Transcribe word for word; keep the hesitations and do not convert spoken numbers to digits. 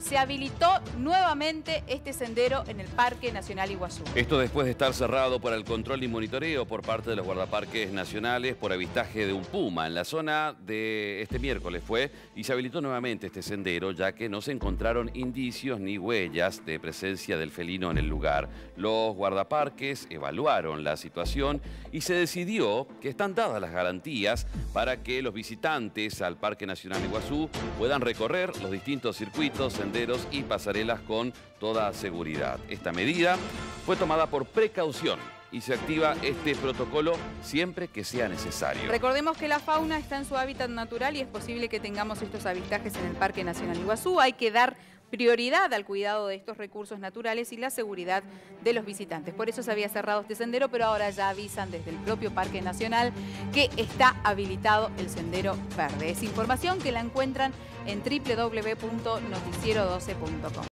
se habilitó nuevamente este sendero en el Parque Nacional Iguazú. Esto después de estar cerrado para el control y monitoreo por parte de los guardaparques nacionales por avistaje de un puma. En la zona de este miércoles fue y se habilitó nuevamente este sendero, ya que no se encontraron indicios ni huellas de presencia del felino en el lugar. Los guardaparques evaluaron la situación y se decidió que están dadas las garantías para que los visitantes al Parque Nacional Iguazú puedan recorrer los distintos circuitos, senderos y pasarelas con toda seguridad. Esta medida fue tomada por precaución y se activa este protocolo siempre que sea necesario. Recordemos que la fauna está en su hábitat natural y es posible que tengamos estos avistajes en el Parque Nacional Iguazú. Hay que dar prioridad al cuidado de estos recursos naturales y la seguridad de los visitantes. Por eso se había cerrado este sendero, pero ahora ya avisan desde el propio Parque Nacional que está habilitado el Sendero Verde. Es información que la encuentran en doble u doble u doble u punto noticiero doce punto com.